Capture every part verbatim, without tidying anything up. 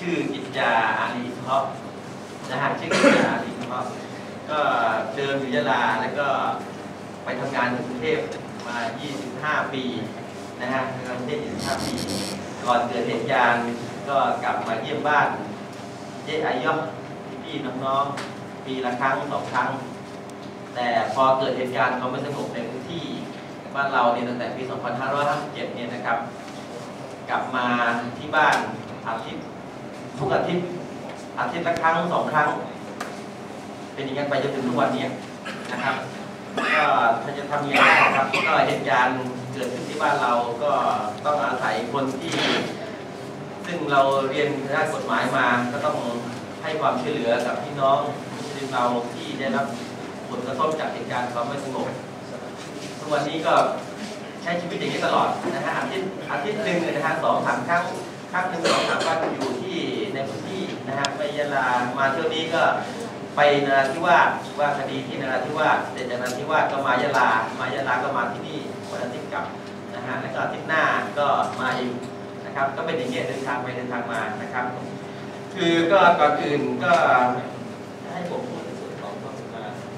ชื่อกิจจาอาลีเพาะนะฮะชื่อกิจจาอาลีเพาะก็เดิมอยู่ยะลาแล้วก็ไปทำงานในกรุงเทพมา ยี่สิบห้า ปีนะฮะทำงานกรุงเทพ ยี่สิบห้า ปีก่อนเกิดเหตุการณ์ก็กลับมาเยี่ยมบ้านเจ๊อายุพี่ๆน้องๆปีละครั้งสองครั้งแต่พอเกิดเหตุการณ์ความไม่สงบในพื้นที่บ้านเราเนี่ยตั้งแต่ปี สองพันห้าร้อยห้าสิบเจ็ด เนี่ยนะครับกลับมาที่บ้านอาทิตย์ทุกอาทิตย์อาทิตย์ละครั้งสองครั้งเป็นอย่างนี้ไปจนถึงทุกวันนี้นะครับก็ถ้าจะทำยังไงนะครับก็เหตุการณ์เกิดขึ้นที่บ้านเราก็ต้องอาศัยคนที่ซึ่งเราเรียนด้านกฎหมายมาก็ต้องให้ความช่วยเหลือกับพี่น้องที่เราที่ได้รับผลกระทบจากเหตุการณ์ความไม่สงบทุกวันนี้ก็ใช้ชีวิตอย่างนี้ตลอดนะฮะอาทิตย์อาทิตย์หนึ่งเลยนะฮะสองสามครั้งครั้งหนึ่งสองสามวันอยู่ที่ในพื้นที่นะฮะไปยะลามาเที่ยวนี้ก็ไปนราธิวาสว่าคดีที่นราธิวาสเสร็จจากนราธิวาสก็มายะลามายะลาก็มาที่นี่วันอาทิตย์กลับนะฮะแล้วก็อาทิตย์หน้าก็มาอีกนะครับก็เป็นอย่างนี้เดินทางไปเดินทางมานะครับคือก็ก่อนอื่นก็ให้ผมพูดในส่วนของความสุข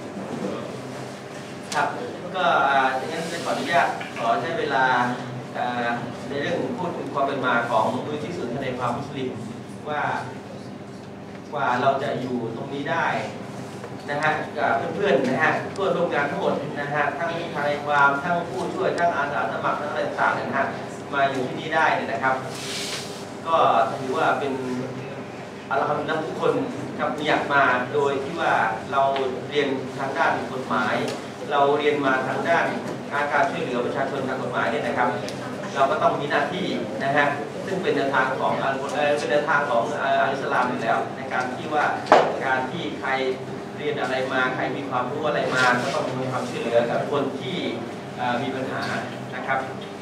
ครับก็อย่างนั้นจะขออนุญาตขอใช้เวลาในเรื่องพูดถึงความเป็นมาของมูลที่ศูนย์ทนายความมุสลิมว่ากว่าเราจะอยู่ตรงนี้ได้นะฮะกับเพื่อนๆนะฮะเพื่อนร่วมงานทั้งหมดนะฮะทั้งทนายความทั้งผู้ช่วยทั้งอาสาสมัครทั้งอะไรต่างๆนะฮะมาอยู่ที่นี่ได้เนี่ยนะครับก็ถือว่าเป็นอัลฮัมดุลิลละห์ทุกคนครับอยากมาโดยที่ว่าเราเรียนทางด้านกฎหมายเราเรียนมาทางด้านการช่วยเหลือประชาชนทางกฎหมายเนี่ยนะครับเราก็ต้องมีหน้าที่นะฮะซึ่งเป็นแนวทางของเป็นแนวทางของอัลอิสลามอยู่แล้วในการที่ว่าการที่ใครเรียนอะไรมาใครมีความรู้อะไรมาก็ต้องมีความช่วยเหลือกับคนที่มีปัญหานะครับ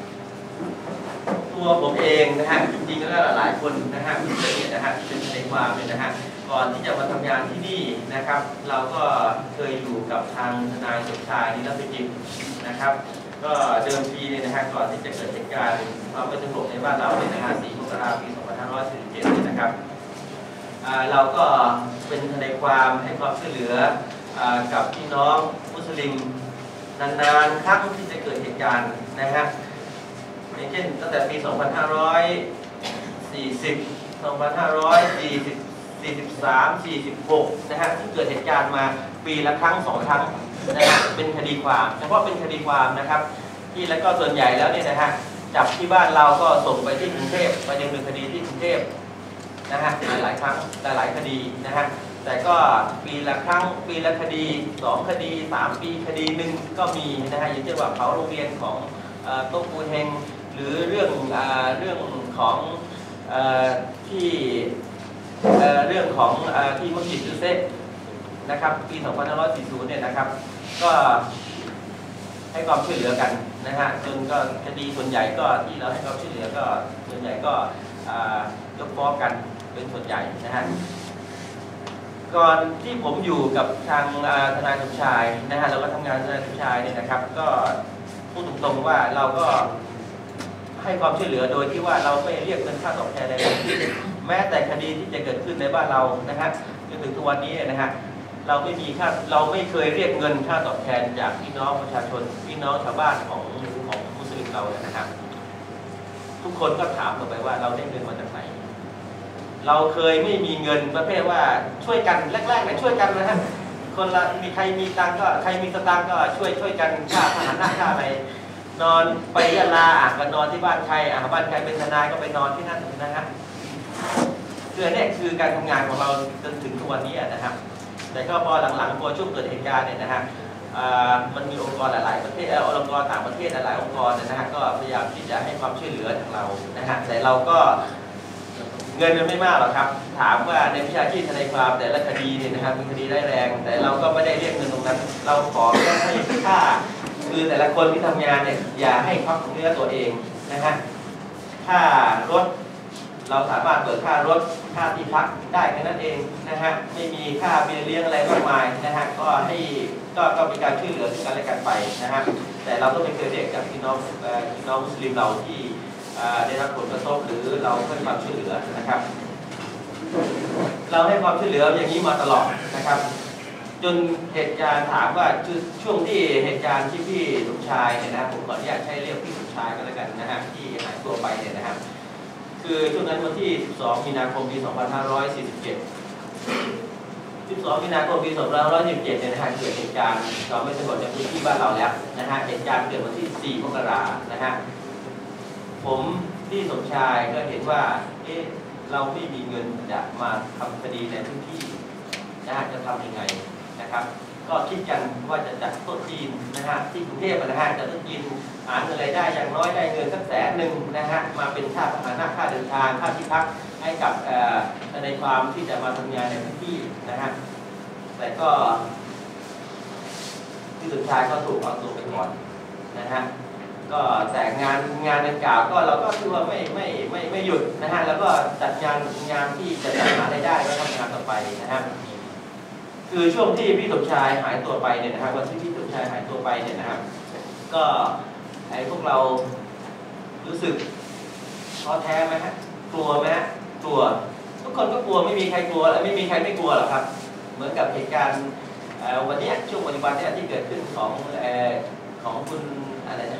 ตัวผมเองนะฮะจริงๆแล้วหลายคนนะฮะเพื่อนเนี่ยนะฮะที่เป็นทนายความเนี่ยนะฮะก่อนที่จะมาทำงานที่นี่นะครับเราก็เคยอยู่กับทางทนายสมชายนิรภัยจิตนะครับก็เดิมทีเนี่ยนะฮะก่อนที่จะเกิดเหตุการณ์ความไม่สงบในบ้านเราเนี่ยนะฮะสี่มกราคมปีสองพันห้าร้อยสี่สิบเจ็ดเนี่ยนะครับเราก็เป็นทนายความให้ความช่วยเหลือกับพี่น้องมุสลิมนานๆครั้งที่จะเกิดเหตุการณ์นะฮะอย่างเช่นตั้งแต่ปี สองพันห้าร้อยสี่สิบ สองพันห้าร้อยสี่สิบ สี่สิบสาม สี่สิบหกนะฮะที่เกิดเหตุการณ์มาปีละครั้งสองครั้งนะฮะเป็นคดีความเฉพาะเป็นคดีความนะครับที่แล้วก็ส่วนใหญ่แล้วเนี่ยนะฮะจับที่บ้านเราก็ส่งไปที่กรุงเทพไปดำเนินคดีที่กรุงเทพนะฮะหลายหลายครั้งหลายหลายคดีนะฮะแต่ก็ปีละครั้งปีละคดีสองคดีสามปีคดีหนึ่งก็มีนะฮะอย่างเช่นว่าเผาโรงเรียนของโต๊ะปูเฮงหรือเรื่องเรื่องของที่เรื่องของที่มัสยิดยูเซฟนะครับปี สองพันห้าร้อยสี่สิบ เนี่ยนะครับก็ให้ความช่วยเหลือกันนะฮะจนก็คดีส่วนใหญ่ก็ที่เราให้ความช่วยเหลือก็ส่วนใหญ่ก็ยกฟ้องกันเป็นส่วนใหญ่นะฮะก่อนที่ผมอยู่กับทางทนายสมชายนะฮะเราก็ทำงานทนายสมชายเนี่ยนะครับก็พูดตรงๆว่าเราก็ให้ความช่วยเหลือโดยที่ว่าเราไม่เรียกเงินค่าตอบแทนใดๆแม้แต่คดีที่จะเกิดขึ้นในบ้านเรานะฮะจนถึงทุกวันนี้นะฮะเราไม่มีค่าเราไม่เคยเรียกเงินค่าตอบแทนจากพี่น้องประชาชนพี่น้องชาวบ้านของของมุสลิมเราเนี่ยนะครับทุกคนก็ถามต่อไปว่าเราได้เงินมาจากไหนเราเคยไม่มีเงินประเภทว่าช่วยกันแรกๆเนี่ยช่วยกันนะฮะคนละมีใครมีตังก็ใครมีสตางค์ก็ช่วยช่วยกันค่าอาหารค่าอะไรนอนไปยะลาอ่ะก็นอนที่บ้านใครอ่ะบ้านใครเป็นทนายก็ไปนอนที่นั่นนะฮะคือเนี่ยคือการทำงานของเราจนถึงทุกวันนี้นะครับแต่ก็พอหลังๆพอช่วงเกิดเหตุการณ์เนี่ยนะฮะมันมีองค์กรหลายๆประเทศองค์กรต่างประเทศหลายๆองค์กรนะฮะก็พยายามที่จะให้ความช่วยเหลือทางเรานะฮะแต่เราก็เงินมันไม่มากหรอกครับถามว่าในวิชาชีพทนายความแต่ละคดีเนี่ยนะครับมีคดีร้ายแรงแต่เราก็ไม่ได้เรียกเงินตรงนั้นเราขอแค่ให้ค่าคือแต่ละคนที่ทำงานเนี่ยอย่าให้ควักเนื้อตัวเองนะฮะค่ารถเราสามารถเปิดค่ารถค่าที่พักได้แค่นั้นเองนะฮะไม่มีค่าเบี้ยเลี้ยงอะไรมากมายนะฮะก็ให้ก็ก็เป็นการช่วยเหลือซึ่งกันและกันไปนะฮะแต่เราก็ไม่เคยเรียกจากพี่น้องพี่น้องมุสลิมเราที่ได้รับผลกระทบหรือเราให้ความช่วยเหลือนะครับเราให้ความช่วยเหลืออย่างนี้มาตลอดนะครับจนเหตุการณ์ถามว่าช่วงที่เหตุการณ์ที่พี่สมชายเนี่ยนะผมขออนุญาตใช้เรียกพี่สมชายก็แล้วกันนะฮะที่หายตัวไปเนี่ยนะครับคือช่วงนั้นวันที่สิบสองมีนาคมปีสองพันห้าร้อยสี่สิบเจ็ด สิบสองมีนาคมปีสองพันห้าร้อยสี่สิบเจ็ดเนี่ยนะฮะเกิดเหตุการณ์เราไม่สงบในพื้นที่บ้านเราแล้วนะฮะเหตุการณ์เกิดวันที่สี่มกราคมนะฮะผมพี่สมชายก็เห็นว่าเอ๊ะเราไม่มีเงินจะมาทำคดีในพื้นที่นะฮะจะทำยังไงนะครับก็คิดกันว่าจะจัดโต๊ะจีนนะฮะที่กรุงเทพนะฮะจะโต๊ะจีนหาเงินรายได้อย่างน้อยได้เงินสักแสนหนึ่งนะฮะมาเป็นค่าพาหนะค่าเดินทางค่าที่พักให้กับในความที่จะมาทำงานในพื้นที่นะฮะแต่ก็ที่สุดท้ายก็ถูกเอาตัวไปก่อนนะฮะก็แต่งานงานดังกล่าวก็เราก็ถือว่าไม่ไม่ไม่ไม่หยุดนะฮะแล้วก็จัดงานงานที่จะจัดหารายได้ก็ทำงานต่อไปนะฮะคือช่วงที่พี่สมชายหายตัวไปเนี่ยนะครับวันที่พี่สมชายหายตัวไปเนี่ยนะครับก็ไอ้พวกเรารู้สึกท้อแท้ไหมฮะกลัวไหมฮะกลัวทุกคนก็กลัวไม่มีใครกลัวและไม่มีใครไม่กลัวหรอกครับเหมือนกับเหตุการณ์วันนี้ช่วงปัจจุบันเนี่ยที่เกิดขึ้นของของคุณอะไรนะ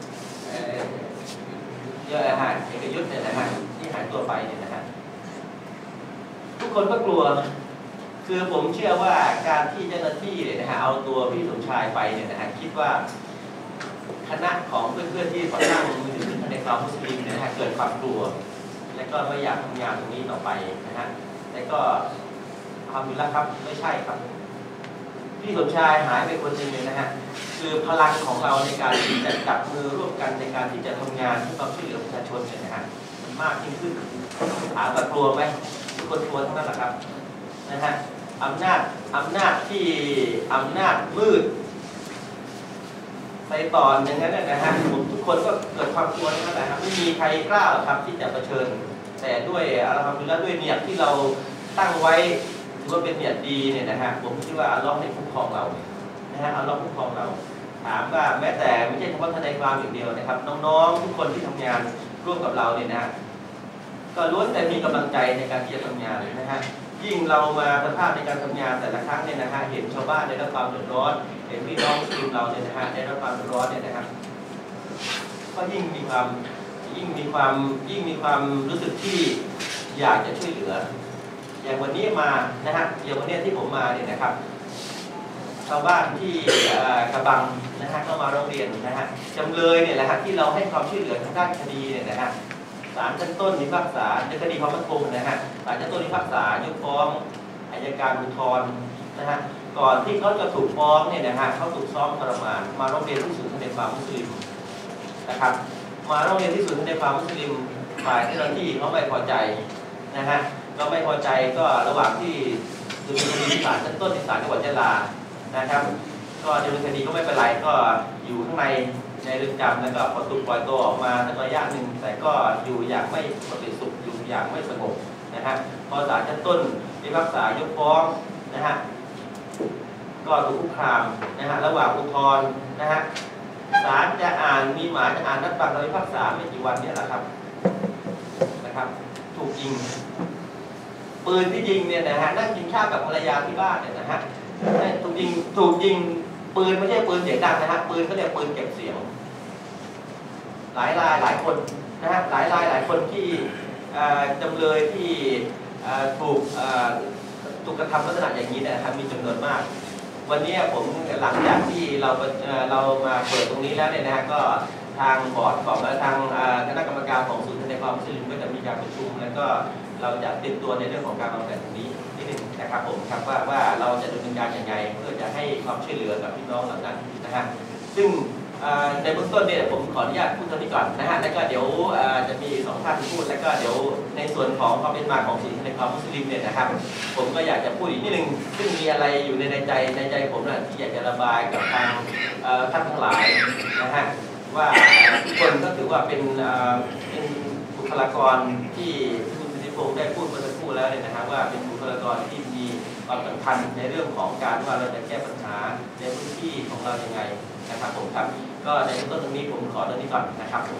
เยอะอาหารเอกยุทธ์เนี่ยนะฮะที่หายตัวไปเนี่ยนะฮะทุกคนก็กลัวคือผมเชื่อว่าการที่เจ้าหน้าที่เนี่ยนะฮะเอาตัวพี่สมชายไปเนี่ยนะฮะคิดว่าคณะของเพื่อนๆที่ก่อตั้งมือถือในความมุสลิมเนี่ยนะฮะเกิดความกลัวและก็ไม่อยากทำงานตรงนี้ต่อไปนะฮะแต่ก็ทำอยู่แล้วครับไม่ใช่ครับพี่สมชายหายไปคนหนึ่งเลยนะฮะคือพลังของเราในการที่จะจับมือร่วมกันในการที่จะทำงานที่ความช่วยเหลือประชาชนเนี่ยนะฮะมันมากยิ่งขึ้นถามว่ากลัวไหมทุกคนกลัวทั้งนั้นแหละครับนะฮะอำนาจอำนาจที่อำนาจมืดในตอนอย่างนั้นนะฮะผมทุกคนก็เกิดความกลัวนั่นแหละครับไม่มีใครกล้าหรอกครับที่จะเผชิญแต่ด้วยอัลฮัมดุลิลละห์ด้วยเนียดที่เราตั้งไว้ถือว่าเป็นเนียดดีเนี่ยนะฮะผมคิดว่าอัลเลาะห์ให้คุ้มครองเรานะฮะอัลเลาะห์คุ้มครองเราถามว่าแม้แต่ไม่ใช่เฉพาะทนายความอย่างเดียวนะครับน้องๆทุกคนที่ทำงานร่วมกับเราเนี่ยนะก็ล้วนแต่มีกำลังใจในการที่จะทำงานนะฮะยิ่งเรามาสภาพในการทำงานแต่ละครั้งเนี่ยนะฮะเห็นชาวบ้านได้รับความเดือดร้อนเห็นพี่น้องทีมเราเนี่ยนะฮะได้รับความเดือดร้อนเนี่ยนะครับก็ยิ่งมีความยิ่งมีความยิ่งมีความรู้สึกที่อยากจะช่วยเหลืออย่างวันนี้มานะฮะอย่างวันนี้ที่ผมมาเนี่ยนะครับชาวบ้านที่กระบังนะฮะก็มาโรงเรียนนะฮะจำเลยเนี่ยแหละฮะที่เราให้ความช่วยเหลือทางด้านคดีเนี่ยนะฮะศาลชั้นต้นพิพากษาในคดีความมั่นคงนะฮะศาลชั้นต้นพิพากษายกฟ้องอัยการอุทธรณ์นะฮะก่อนที่เขาจะถูกฟ้องเนี่ยนะฮะเขาถูกซ้อมทรมานมาโรงเรียนที่ศูนย์ทนายความมุสลิมนะครับมาโรงเรียนที่ศูนย์ทนายความมุสลิมฝ่ายเจ้าหน้าที่เขาไม่พอใจนะฮะก็ไม่พอใจก็ระหว่างที่ดำเนินคดีที่ศาลชั้นต้นที่ศาลจังหวัดยะลานะครับก็ดำเนินคดีก็ไม่เป็นไรก็อยู่ข้างในในเรือนจำแล้วก็พอถูกปล่อยตัวออกมาในระยะหนึ่งแต่ก็อยู่อย่างไม่ปกติสุขอยู่อย่างไม่สงบนะฮะพอศาลชั้นต้นพิพากษายกฟ้องนะฮะก็ถูกคุกคามนะฮะระหว่างอุทธรณ์นะฮะศาลจะอ่านมีหมายจะอ่านนัดฟังคำพิพากษาไม่กี่วันนี้แหละครับนะครับถูกยิงปืนที่ยิงเนี่ยนะฮะนั่งกินข้าวกับภรรยาที่บ้านเนี่ยนะฮะถูกยิงถูกยิงปืนไม่ใช่ปืนเสียงดังนะฮะปืนเขาเรียกปืนเก็บเสียงหลายรายหลายคนนะฮะหลายรายหลายคนที่จำเลยที่ถูกถูกกระทำลักษณะอย่างนี้นะครับมีจำนวนมากวันนี้ผมหลังจากที่เราเรามาเปิดตรงนี้แล้วเนี่ยนะฮะก็ทางบอร์ดของทางคณะกรรมการของศูนย์ทนายความมุสลิมก็จะมีการประชุมแล้วก็เราจะเตรียมตัวในเรื่องของการวางแผนตรงนี้นิดหนึ่งนะครับผมครับว่าว่าเราจะดำเนินการอย่างไรเพื่อจะให้ความช่วยเหลือกับพี่น้องเหล่านั้นนะฮะซึ่งในเบื้องต้นเนี่ยผมขออนุญาตพูดตรงนี้ก่อนนะฮะแล้วก็เดี๋ยวจะมีสองท่านพูดแล้วก็เดี๋ยวในส่วนของความเป็นมาของศูนย์ทนายความมุสลิมเนี่ยนะครับผมก็อยากจะพูดอีกนิดนึงซึ่งมีอะไรอยู่ในใจในใจผมนะที่อยากจะระบายกับทางท่านทั้งหลายนะฮะว่าทุกคนก็ถือว่าเป็นเป็นบุคลากรที่คุณสิทธิพงศ์ได้พูดเมื่อสักครู่แล้วเนี่ยนะฮะว่าเป็นบุคลากรที่มีความสำคัญในเรื่องของการว่าเราจะแก้ปัญหาในพื้นที่ของเราอย่างไรนะครับผมครับก็ในต้นตรงนี้ผมขอตรงนี้ก่อนนะครับผม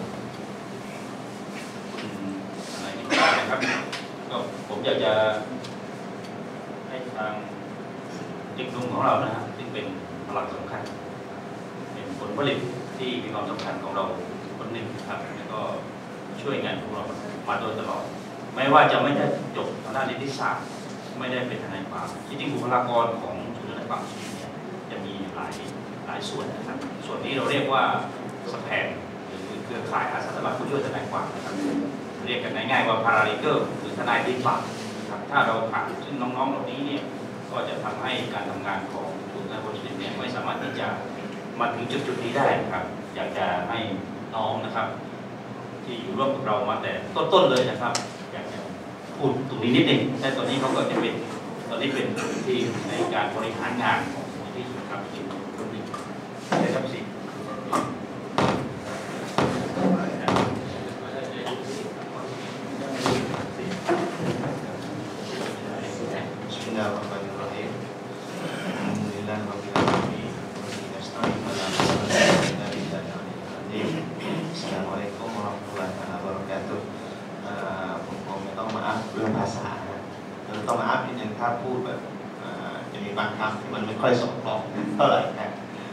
อะไรนี่นะครับก็ผมอยากจะให้ทางเด็กหนุ่มของเรานะครับที่เป็นพลังสำคัญเป็นผลผลิตที่มีความสำคัญของเราคนหนึ่งครับแล้วก็ช่วยงานของเรามาโดยตลอดไม่ว่าจะไม่ได้จบทางด้านนิติศาสตร์ไม่ได้เป็นทนายความจริงๆบุคลากรของศูนย์ทนายความเนี่ยจะมีหลายหลายส่วนนะครับส่วนนี้เราเรียกว่าสแพนหรือเครือข่ายอาสาสมัครผู้ช่วยทนายความนะครับเรียกกันง่ายๆว่าพาราลีเกอร์หรือทนายตีความครับถ้าเราขาดซึ่งน้องๆเหล่านี้เนี่ยก็จะทำให้การทำงานของศูนย์ทนายความเนี่ยไม่สามารถที่จะมาถึงจุดๆนี้ได้ครับอยากจะให้น้องนะครับที่อยู่ร่วมกับเรามาแต่ต้นๆเลยนะครับอยากจะพูดตรงนี้นิดหนึ่งแต่ตอนนี้เขาก็จะเป็นตอนนี้เป็นที่ในการบริหารงานของที่สุดครับที่คนนี้ใช่ครับสิ Bismillahirrahmanirrahim. Alhamdulillahirrahmanirrahim. Assalamualaikum warahmatullahi wabarakatuh. ผมต้องมาอัพเรื่องภาษาต้องมาอัพนิดนึงถ้าพูดแบบจะมีบางคำที่มันไม่ค่อยสมคล้องเท่าไหร่นะ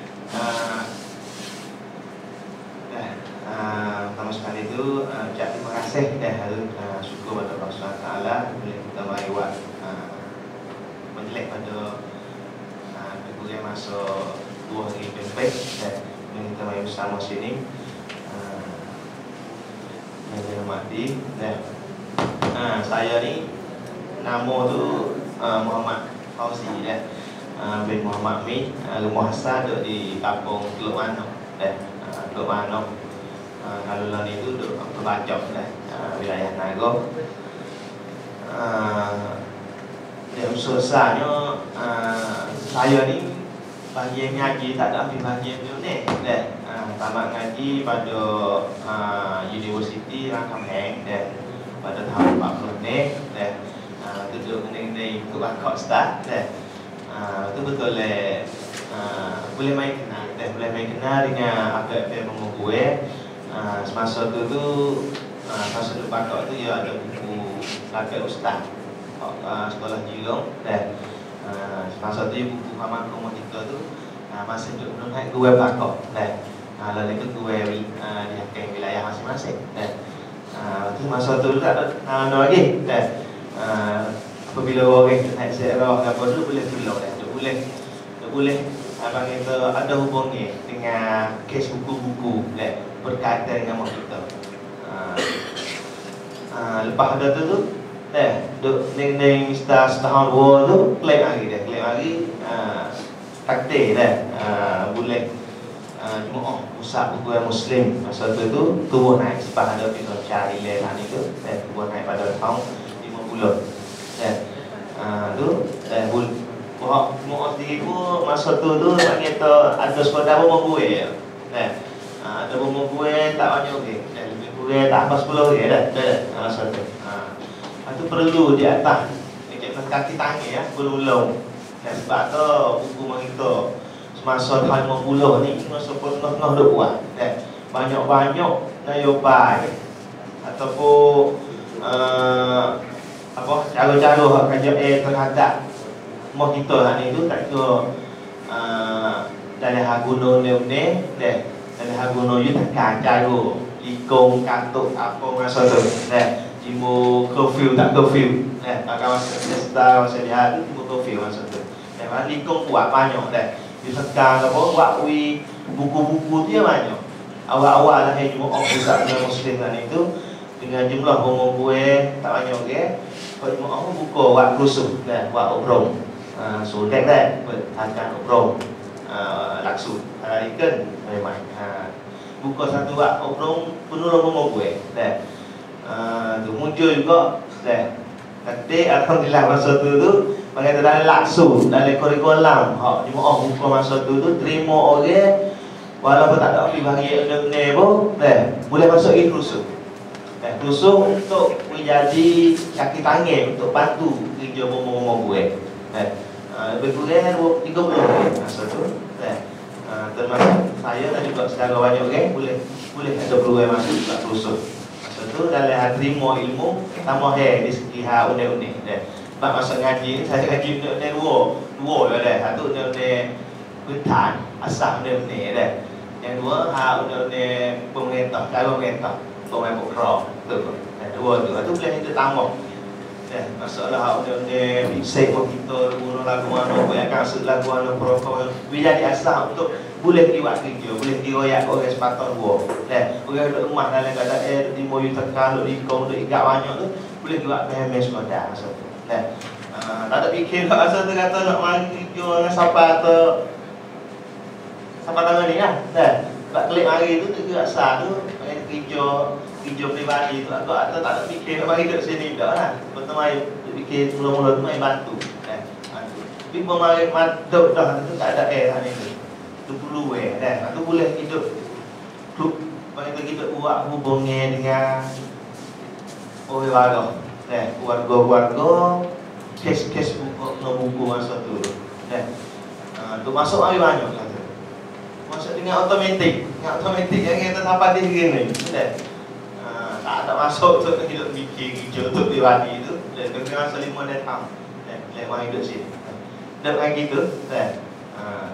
pertama sekali itu ucap terima kasih dan syukur pada Allah subhanahu wa taala boleh kita melewat menjelek pada guru yang masuk dua hari pempek dan kita mari bersama sini yang dihormati dan saya ni nama tu Muhammad Fauzi dan bin Muhammad Mi rumah saya duduk di kampung Teluk Manok dan Teluk Manok kalau lain itu duduk Perbacok dan wilayah Nagor. Dan susahnya saya ni bahagian ngaji tak ada ambil bahagian tu ni dan tamat ngaji pada Universiti Rangkam-Heng dan pada tahun empat puluh ni dan duduk di Kebangkok Start dan itu betul le boleh main kenal dan boleh main kenal dengan apa yang mau gue semasa tu tu masa di Bangkok tu ya ada buku Lakal Ustaz sekolah Jilong dan semasa tu buku Paman Komunika tu masih duduk naik gue Bangkok dan lalu itu gue di hakim wilayah masing-masing dan tu masa tu tak ada nama lagi dan apabila orang naik sejarah apa tu boleh tolong dan tu boleh tu boleh abang kita ada hubungi dengan kes buku-buku dan berkaitan dengan kita. Lepas ada tu tu eh duk ning-ning mister setahun dua tu klaim lagi dah klaim lagi takdir dah boleh jemaah pusat buku Muslim masa tu tu turun naik sebab ada kita cari lelah ni tu dan turun naik pada tahun lima puluh dan tu dan bul buat jemaah sendiri pun masa tu tu kita ada sekolah apa gue dan ada bomo gue tak banyak ke dan lebih gue tak apa sepuluh ke dah dah masa tu itu perlu di atas dekat kaki tangan ya berulung dan sebab tu buku kita semasa tahun lima puluh ni masa penuh-penuh duk buat dan banyak-banyak nyobai ataupun uh, apa cara-cara hak kerja eh terhadap mau kita hak ni tu tak ke uh, dari haguno ne dan dari haguno yu tak cara ikong katuk apa masa tu dan Ibu curfew tak curfew eh agak masa pesta masa dia tu ibu curfew masa tu dan mana likong buat banyak dah di sekarang apa buat wi buku-buku dia banyak awal-awal lah yang jemaah pusat Muslim kan itu dengan jumlah umur gue tak banyak ke kalau jemaah buku buat khusus dah buat obrol sudah dah akan obrol langsung hari kan memang buku satu buat obrol penuh umur gue dah tu muncul juga dah nanti alhamdulillah masa tu tu bagi dalam laksu dalam kurikulum hak jemaah buku masa tu tu terima orang walaupun tak ada pergi bagi ni pun dah boleh masuk ke khusus dah khusus untuk menjadi kaki tangan untuk bantu kerja bomo-bomo gue dah lebih kurang tiga puluh masa tu dah termasuk saya dan juga secara banyak orang boleh boleh ada peluang masuk ke khusus tu dalam terima ilmu tambah hai di segi ha unik-unik dan Sebab masa ngaji, saya ngaji benda-benda dua. Dua je dah. Satu benda-bendaพื้นฐาน asas benda-benda dah. Yang dua, hak benda-benda pemerintah, cara pemerintah, pemerintah pokok. Tu. Dua tu. Itu boleh kita tambah. Eh, masalah hak benda-benda bisik pun kita guna lagu mana, banyak kasut lagu mana, protokol. Bila jadi asas untuk boleh dibuat kerja, boleh diroyak orang sepatah dua. Eh, orang duduk rumah dalam keadaan eh, di moyu tekan, duduk ikong, duduk ikat banyak tu, boleh buat payment sekolah masa tu. Eh, uh, tak ada fikir tak masa tu kata nak mari kerja dengan siapa atau siapa tangan ni kan. Eh, sebab klik mari tu juga asal tu, main kerja, kerja peribadi tu agak atau tak ada fikir nak mari duduk sini dah lah. Betul mai fikir mula-mula tu main bantu. Eh, bantu. Tapi pemari maduk dah tu tak ada air hari ni. Tu perlu eh, dah. Tu boleh hidup klub, bagi kita buat hubungan dengan orang warga. Eh, warga-warga kes-kes buku, buku masa tu. Eh, uh, tu masuk hari banyak kata. Masuk dengan automatik, dengan automatik yang kita sampai di sini. Eh, uh, tak ada masuk tu hidup fikir kerja tu pribadi tu. Eh, dengan masa lima datang. Eh, lewat hidup sini. Dan lagi tu, eh, uh,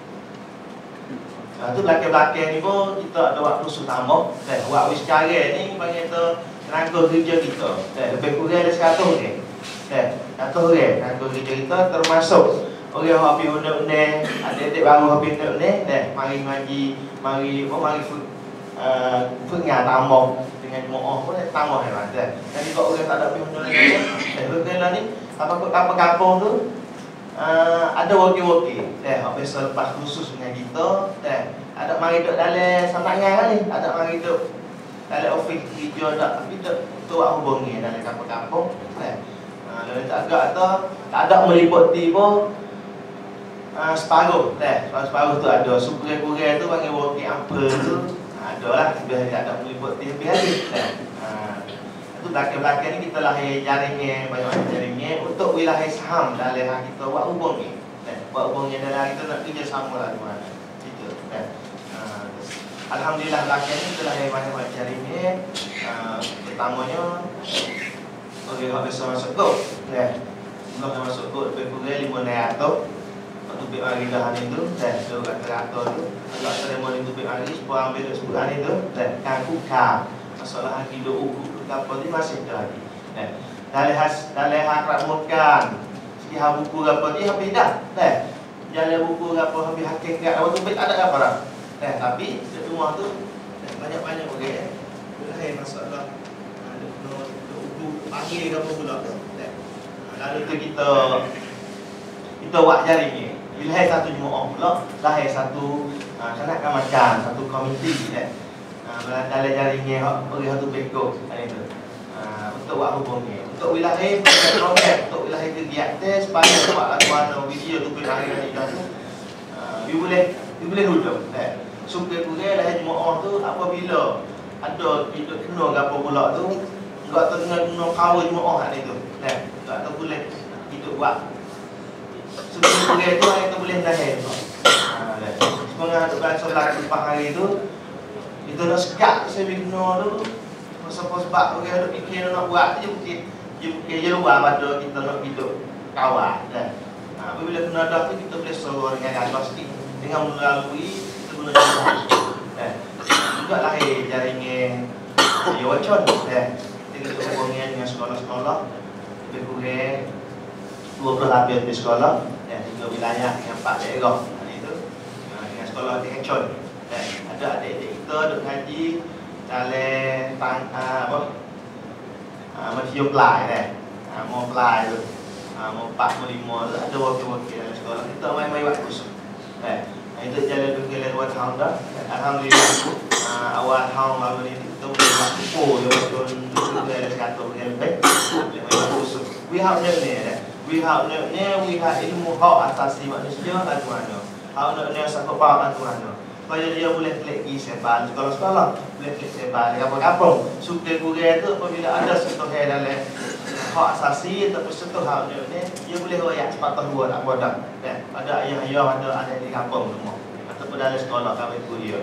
uh, tu belakang-belakang ni pun kita ada waktu utama. Eh, waktu sekarang ni bagi kita tenaga kerja kita. Eh, lebih kurang ada seratus orang. Eh, seratus orang tenaga kerja kita termasuk orang yang habis undang-undang, adik-adik baru habis undang-undang, eh, mari ngaji, mari apa, mari uh, pengat tambah dengan jemaah pun tambah hebat. Eh, jadi kalau orang tak ada habis undang-undang, eh, orang ni apa apa kampung tu uh, ada wakil-wakil. Eh, habis selepas khusus dengan kita, eh, ada mari duduk dalam santangan kali, ada mari duduk dalam ofis kerja tak, tapi tak tu hubungi dalam kampung-kampung. Eh, kalau tak agak atau tak ada meliputi pun uh, separuh. Eh, separuh tu ada super-kurang tu panggil wakil apa tu ada lah, biar tak ada meliputi lebih lagi. Eh, uh, itu belakang-belakang ni kita lahir jaringnya, banyak jaringnya untuk wilayah saham dalam kita buat hubungi. Eh, buat hubungi dalam kita nak kerja sama lah di mana. Gitu. Eh, uh, Alhamdulillah belakang ni kita lahir banyak-banyak jaringnya. Uh, pertamanya okey, hak biasa masuk kod. Nah, sebelum masuk kod lebih kurang lima ratus. Waktu bik hari dah hari tu, dah tu kat teratur tu. Agak seremoni tu bik hari sepuluh ambil duk sepuluh hari tu, dah kan buka. Masalah haki duk uku ke apa ni masih ada lagi. Nah, dalam has dalam hak rakmukan. Segi hak buku apa ni habis dah. Dah. Jalan buku apa habis hakikat waktu bik ada apa dah. Nah, tapi di rumah tu banyak-banyak okey. Lahir masalah panggil ke apa pula tu. Lalu tu kita kita buat jaringnya. Bila hai satu jemaah pula, lahir satu uh, kanak makan, satu komiti eh. Uh, dalam jaringnya bagi satu beko itu. Uh, untuk buat hubungnya. Untuk wilayah program, untuk wilayah kegiatan sepanjang buat lagu mana video tu bila hari dah tu. Uh, dia boleh dia boleh duduk eh. Suka-suka lahir jemaah tu apabila ada hidup kena ke apa pula tu enggak tahu dengan guna kawin jemaah ni tu. Nah, enggak tahu boleh hidup buat. Sebelum tu kita boleh lahir. Ha, dah. Sebenarnya untuk bahasa solat empat hari tu kita nak sekat saya guna tu. Sebab sebab orang ada fikir nak buat je mungkin je mungkin je luar pada kita nak hidup kawan. Nah. Ha, apabila kena dah tu kita boleh suruh dengan diagnostik dengan melalui kita guna jemaah. Nah. Juga lahir jaringan Yawacon. Nah. Kita hubungan dengan sekolah-sekolah lebih kurang dua puluh lebih di sekolah dan tiga wilayah dengan empat daerah itu dengan sekolah di Hecon. Dan ada adik-adik kita duk ngaji dalam tang apa Matthew Play dah. Mau Play tu. Mau empat puluh lima tu ada wakil-wakil dalam sekolah kita main-main buat kursus. Eh, itu jalan dua dua tahun dah. Alhamdulillah awal tahun lalu ni kita boleh buat kumpul yang betul dari satu yang baik. We have no ni dah. We have no ni, we have ilmu hak asasi manusia dan mana. Hak no ni sakut faham dan mana. Supaya dia boleh klik pergi sebal sekolah-sekolah, boleh klik sebal kampung-kampung. Suka kurang tu apabila ada sentuh dalam hak asasi ataupun sentuh hak no ni, dia boleh royak sepatah dua tak bodoh. Kan? Ada ayah-ayah ada ada di kampung semua. Ataupun dalam sekolah kami kuliah.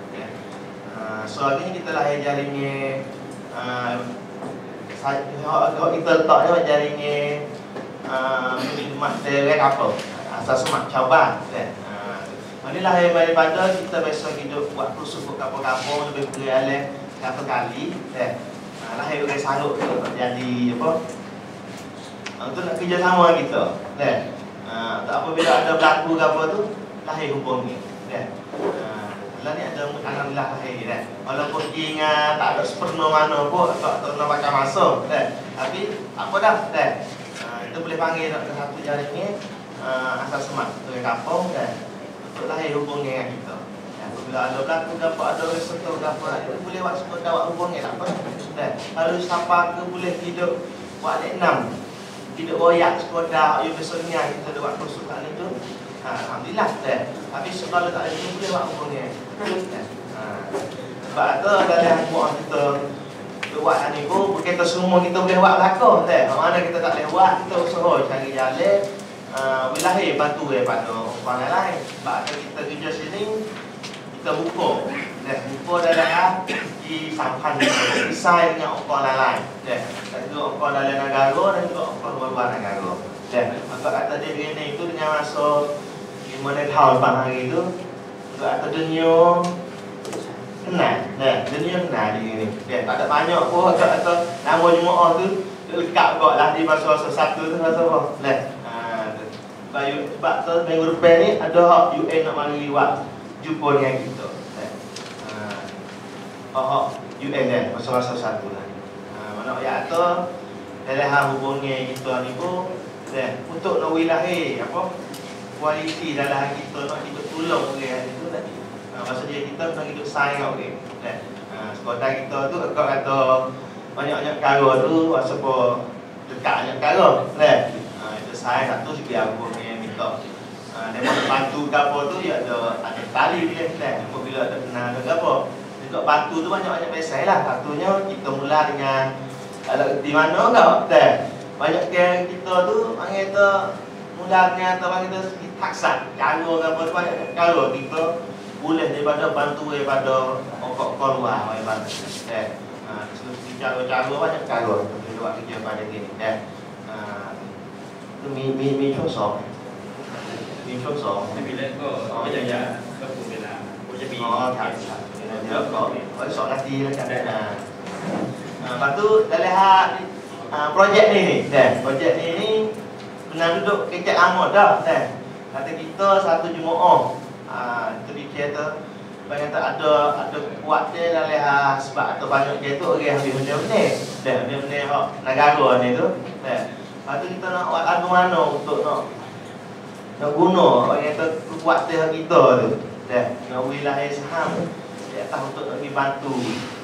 So hari ni kita lahir jaringnya uh, kita letak je jaringnya uh, mak dari kapal asal semak caban kan. Uh, inilah yang daripada kita biasa hidup buat kursus kapal-kapal lebih berjalan kapal kali kan. Uh, lahir dari saluk tu jadi apa? Uh, tu nak kerjasama kita kan. Uh, tak apa bila ada berlaku ke apa tu lahir hubungi kan. Uh, lah ni ada alhamdulillah lahir kan. Walaupun dia ingat tak ada sepenuh mana pun tak tak pakai masa kan. Tapi apa dah kan. Kita boleh panggil satu jaring ni uh, asal semak dari kampung kan untuk lahir hubungan dengan kita. Ya, apabila ada berlaku ke apa, ada reserta ke apa, kita boleh buat sepuluh awak hubungan tak apa. Dan kalau siapa ke boleh hidup buat adik enam, hidup royak sekolah, you besarnya kita ada buat kursus kat tu. Ha, alhamdulillah kan. Tapi kalau tak ada boleh buat hubungan. Kan? Ha. Sebab tu dalam buat kita buat ni pun kita semua kita boleh buat belakang kan. Mana kita tak boleh buat kita usaha cari jalan uh, wilayah bantu daripada orang lain. Sebab kita kerja sini kita buka kan. Buka dalam di sampan desain dengan orang lain kan. Dan juga orang dalam negara dan juga orang luar negara kan. Maka kata dia begini itu dengan masa lima tahun lepas hari itu untuk kata dunia kenal, nah, dunia kenal di sini. Okay, tak ada banyak pun kata nama jemaah tu lekat kot lah di masa satu tu rasa apa. Nah, ha, tu. Sebab tu minggu depan ni ada hak U N nak mari buat jumpa dengan kita. Nah, ha, hak U N kan masa-masa satu lah. Ha, mana ayat tu dalam hal hubungi kita ni pun nah, untuk nak wilayah apa kualiti dalam kita nak ditolong orang okay, itu tadi. Uh, masa dia kita nak hidup sayang okey. Kan? Uh, sekolah kita tu kau kata banyak-banyak perkara tu sebab dekat banyak perkara, kan? Uh, itu sayang satu segi aku ni minta. Uh, dia mau bantu ke apa tu ya ada ada tali bila kan. Bila ada kenal ke apa. Juga bantu tu banyak-banyak biasalah. Satunya kita mula dengan ada di mana kau? Kan? Banyak yang kita tu panggil tu mula dengan tu panggil tu taksan. Cara ke apa tu banyak perkara kita boleh daripada bantu daripada orang luar daripada eh ah cara-cara banyak cara untuk buat kerja pada ni eh ah tu mi mi mi chosong mi chosong Bila kau macam ya kau pun bila kau jadi oh tak tak dia kau kau sok nanti lah kan ah lepas tu dalam hal projek ni ni eh projek ni ni pernah duduk kecek lama dah eh kata kita satu jemaah. Ah, itu dia tu banyak tak ada ada kuat dia dalam ha, sebab ada banyak dia tu orang habis benda-benda. Dan benda-benda hak negara ni tu. Dan lepas tu kita nak buat lagu mana untuk nak nak guna orang kata kuat dia kita tu. Dan nak wilayah saham dia tahu untuk nak dibantu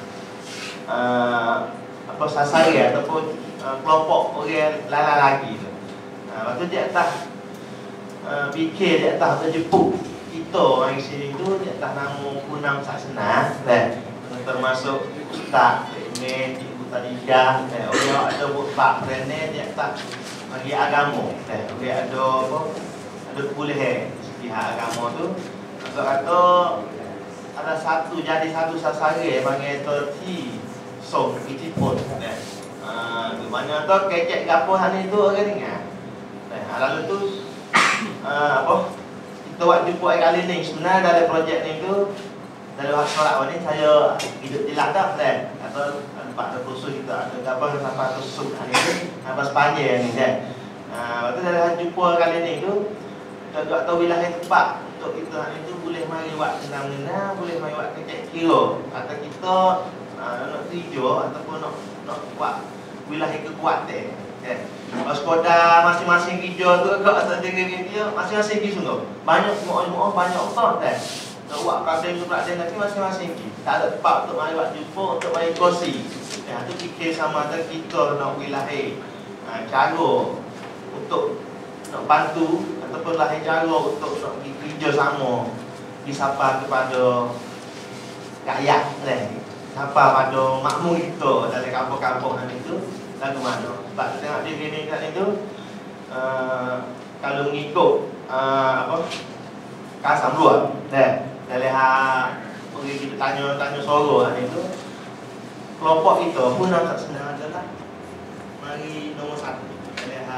uh, apa sasaran ataupun uh, kelompok orang lain lagi tu. Ha, lepas tu dia tak uh, fikir dia tak terjeput kita orang sini tu dia tak nama punam saksena kan termasuk ustaz ini cikgu tadijah kan orang ada buat bab rene dia tak bagi agama kan orang ada apa ada boleh pihak agama tu atau kata ada satu jadi satu sasaran panggil terti so itu pun kan ah tu mana tu kecek gapo hal itu orang dengar kan lalu tu apa kita buat jumpa kali ni sebenarnya dalam projek ni tu dalam solat ni saya hidup di ladang kan atau tempat ada kursus kita ada gambar sampai kursus hari ni apa sepanjang ni kan. Ah waktu dalam jumpa kali ni tu kita tak tahu wilayah tempat untuk kita hari tu boleh mari buat senang-senang boleh mari buat kecek kira atau kita nak tuju ataupun nak nak buat wilayah kekuatan kan. Kalau sekolah masing-masing kerja tu agak tak jaga dia masing-masing pergi sungguh. Banyak semua-semua banyak orang kan. Nak buat problem tu problem nanti masing-masing pergi. Tak ada tempat untuk mari buat jumpa untuk mari kongsi. Ya tu fikir sama ada kita nak wilayah ha, cara untuk nak bantu ataupun lah cara untuk nak pergi kerja sama disapa kepada rakyat kan. Sapa pada makmum kita dalam kampung-kampung itu lagu mana. Sebab kita tengok di sini kat itu uh, kalau mengikut uh, apa kasam dua dan dalam hal pergi kita tanya-tanya suara itu kelompok kita pun nak tak senang adalah mari nombor satu dalam hal pakai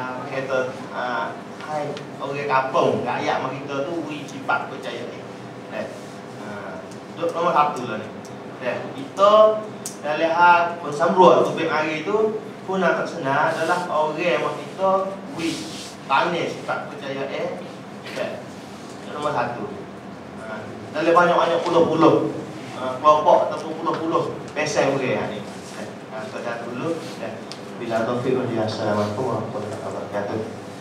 kata uh, hai orang kampung, rakyat mak kita tu beri sifat percaya ni. Nah. Uh, nomor satu lah ni. Nah, kita dah lihat bersambuat topik hari tu pun nak senang adalah orang mak kita beri tanya sifat percaya eh. Nah. Nomor satu. Uh, dah lihat banyak-banyak puluh-puluh uh, kelompok ataupun puluh-puluh pesan orang hari ni. Nah, kita dah dulu dan bila taufik wa hidayah. Assalamualaikum warahmatullahi wabarakatuh.